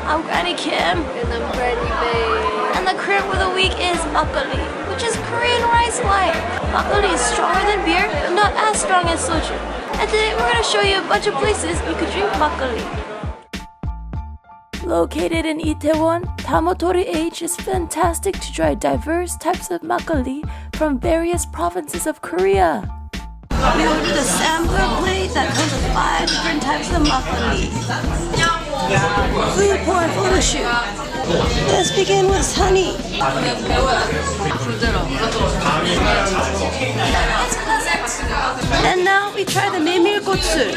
I'm Granny Kim. And I'm Granny Bae. And the crib of the week is makgeolli, which is Korean rice wine. Makgeolli is stronger than beer, but not as strong as soju. And today we're going to show you a bunch of places you could drink makgeolli. Located in Itaewon, Tamotori H is fantastic to try diverse types of makgeolli from various provinces of Korea. We ordered a sampler plate that comes with 5 different types of makgeolli. Food porn photo shoot. Let's begin with honey. And now we try the 메밀꽃술.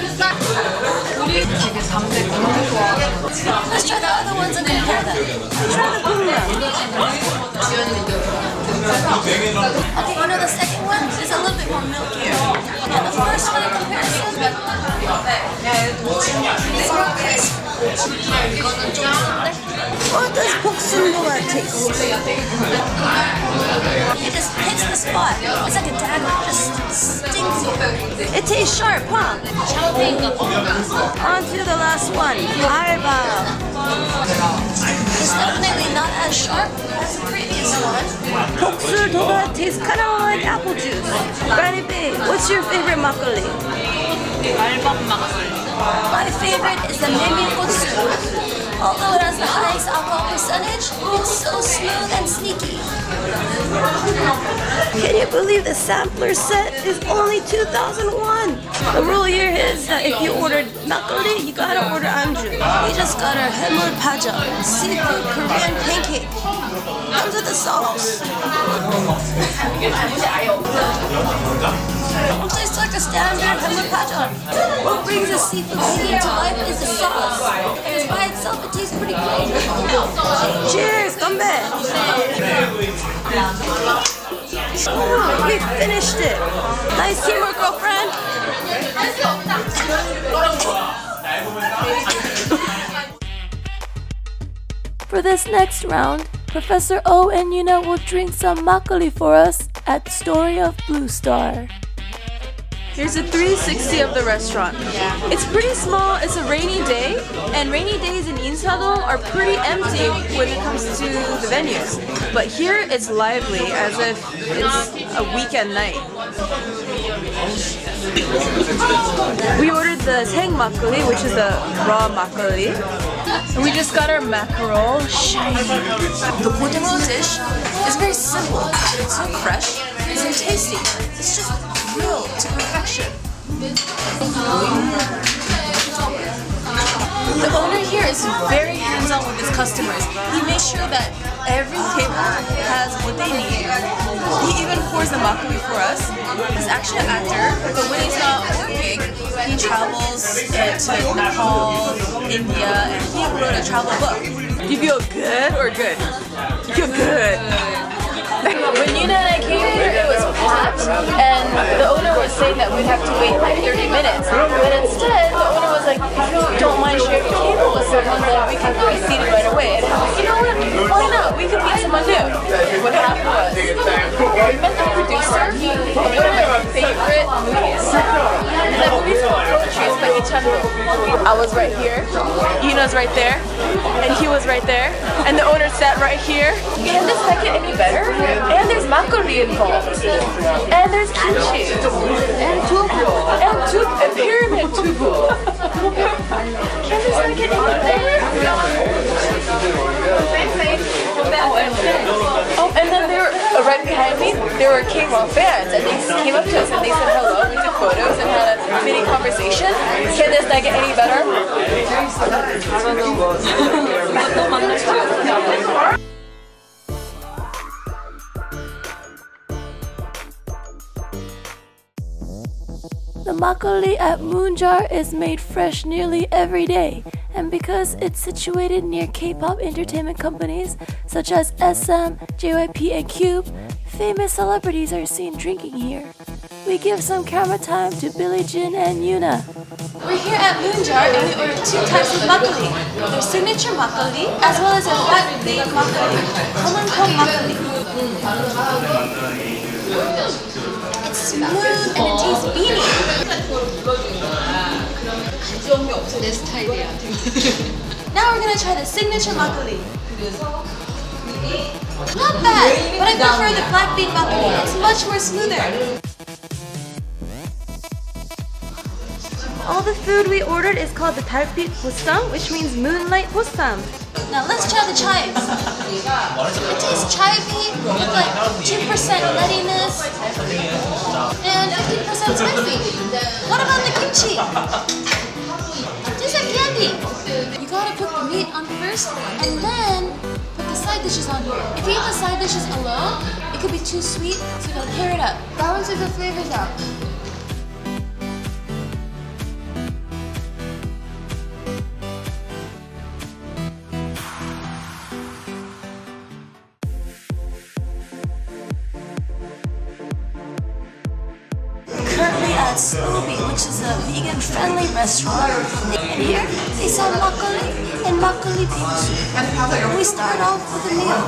Let's try the other ones and compare them. Let's try the gumyeon. Okay, you know the second one is a little bit more milkier. And the first one in comparison is more crisp. What does 복순도가 taste? It just hits the spot. It's like a dagger. It just stings you. It tastes sharp, huh? On to the last one. 알바. It's definitely not as sharp as the previous one. 복순도가 tastes kind of like apple juice. Granny Bae, what's your favorite makgeolli? My favorite is the 메밀꽃술. Although it has the highest alcohol percentage, it's so smooth and sneaky. Can you believe the sampler set is only 2,001? The rule here is that if you ordered makgeolli, you gotta order anju. We just got our 해물 파전, seafood Korean pancake. Comes with the sauce. It tastes like a standard 해물 파전. What brings the seafood pancake to life is the sauce. And by itself, it tastes pretty great. Cheers, 건배! Oh, we finished it. Nice teamwork, girlfriend. For this next round, Professor O and Yuna will drink some makgeolli for us at Story of Blue Star. Here's a 360 of the restaurant. It's pretty small, it's a rainy day, and rainy days in Insadong are pretty empty when it comes to the venues. But here it's lively, as if it's a weekend night. We ordered the seng makgeolli, which is the raw makgeolli. And we just got our mackerel, shiny. The Godero dish is very simple, it's so fresh, it's so tasty. It's just grilled to perfection. The owner here is very hands-on with his customers. He makes sure that every table has what they need. He even pours the makgeolli for us. He's actually an actor, but when he's not working, he travels to Nepal, India, and he wrote a travel book. Do you feel good or good? You feel good. When Yuna and I came here, it was packed, and the owner was saying that we'd have to wait like 30 minutes. But instead, the owner was like, if you don't mind sharing a table with someone, then we can be seated right away. And I was like, you know what? Why not? We could meet someone new. And what happened was, we met the producer of one of my favorite movies. That movie's called Poetry. It's by Lee Chan-wook. I was right here, Yuna's right there, and he was right there, and the owner sat right here. Can this not get any better? And there's makgeolli involved. And there's kimchi. And tubu. And pyramid tubu. Can this not get any better? Oh, and then they were right behind me, there were K-pop fans, and they came up to us and they said hello, we took photos and had a mini conversation. Can this not get any better? The makgeolli at Moonjar is made fresh nearly every day, and because it's situated near K-pop entertainment companies such as SM, JYP, and Cube, famous celebrities are seen drinking here. We give some camera time to Billie Jean and Yuna. We're here at Moonjar and we ordered 2 types of makgeolli. Their signature makgeolli as well as a fat-baked makgeolli, Komunkom makgeolli. It's smooth and it tastes beany. 내 스타일이야. Now we're gonna try the signature makgeolli. Not bad, but I prefer the black bean makgeolli. It's much more smoother. All the food we ordered is called the 달빛 보쌈, which means moonlight 보쌈. Now let's try the chives. It tastes chivy with like 2% nuttiness and 15% spicy. What about the kimchi? Tastes like candy. You gotta put the meat on first and then put the side dishes on. If you eat the side dishes alone, it could be too sweet, so you gotta pair it up. Balance the flavors out. Currently at Slobi, which is a vegan-friendly restaurant. And here, they sell makgeolli and makgeolli pizza. We start off with a meal.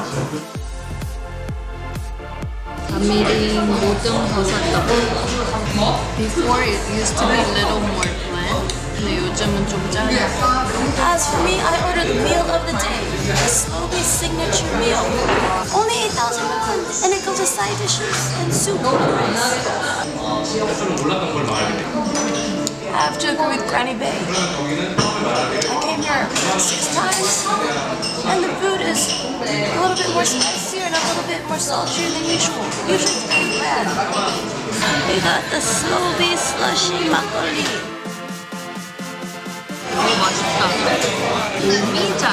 감미린 모든 버섯떡. Before it used to be a little more bland, 근데 요즘은 좀 짜요. As for me, I ordered the meal of the day, the Slobi signature meal. Only 8,000 won, and it comes with side dishes and soup. I have to agree with Granny Bay. I came here 6 times, and the food is a little bit more spicier and a little bit more saltier than usual. Usually it's pretty bad. We got the Slobi slushy makgeolli. 너무 맛있다. 오미자.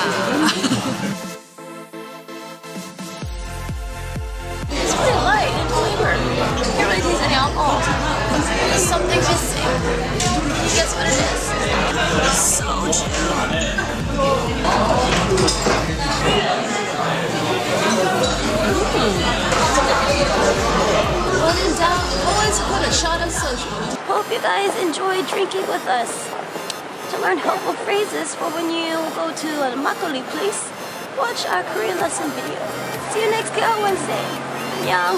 It's pretty light in flavor. You can't really taste any alcohol. There's something missing. Can you guess what it is? Soju. When in doubt, always put a shot of soju. Hope you guys enjoy drinking with us. To learn helpful phrases for when you go to a makgeolli place, watch our Korean lesson video. See you next Wednesday. Annyeong.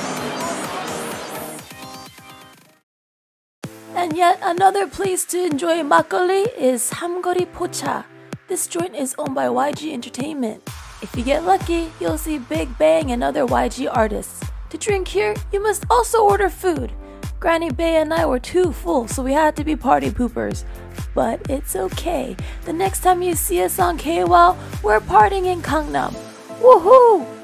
And yet another place to enjoy makgeolli is Hamgori Pocha. This joint is owned by YG Entertainment. If you get lucky, you'll see Big Bang and other YG artists. To drink here, you must also order food. Granny Bay and I were too full, so we had to be party poopers. But it's okay. The next time you see us on KWOW, we're partying in Gangnam. Woohoo!